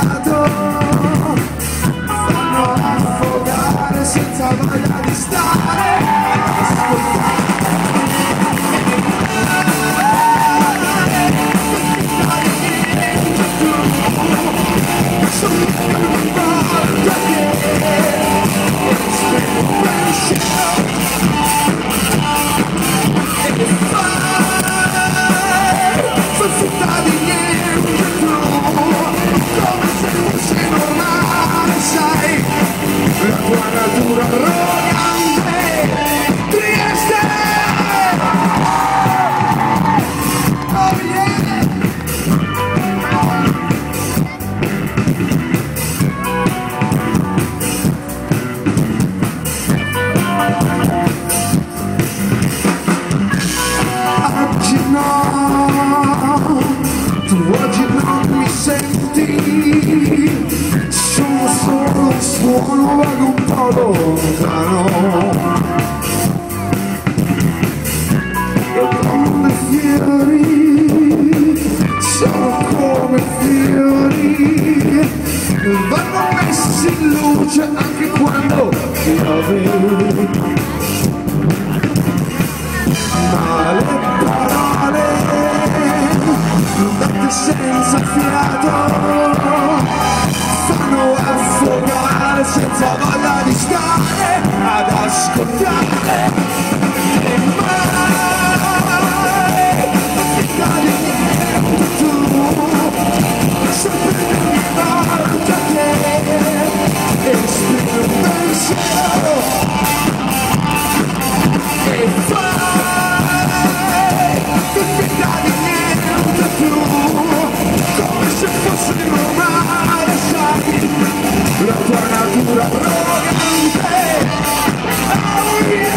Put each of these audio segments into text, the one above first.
fiato, fanno affogare senza voglia di stare. Suono vago un po' lontano, come fiori, sono come fiori, vanno messi in luce anche quando piove, ma le parole dette senza fiato fanno affogare senza voglia di stare ad ascoltare. E mai vita di niente tu, sempre mi porta te, esprime un pensiero e fai vita di niente tu, come se fosse normale, sai, la tua natura arrogante. Oh yeah.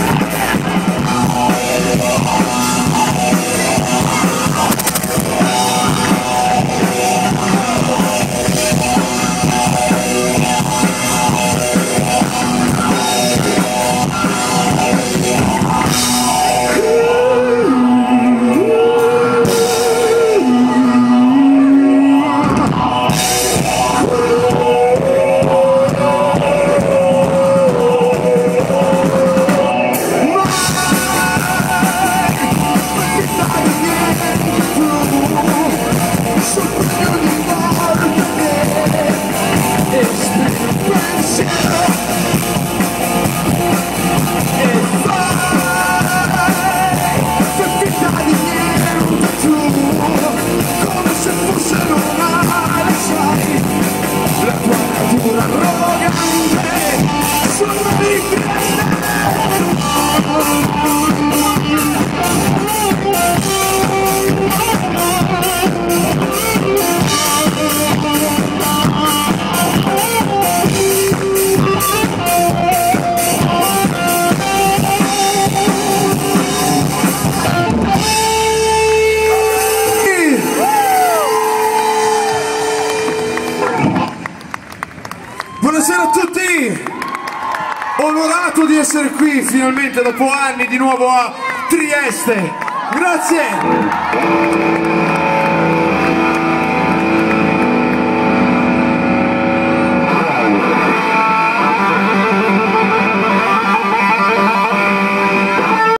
Buonasera a tutti, onorato di essere qui finalmente dopo anni di nuovo a Trieste, grazie.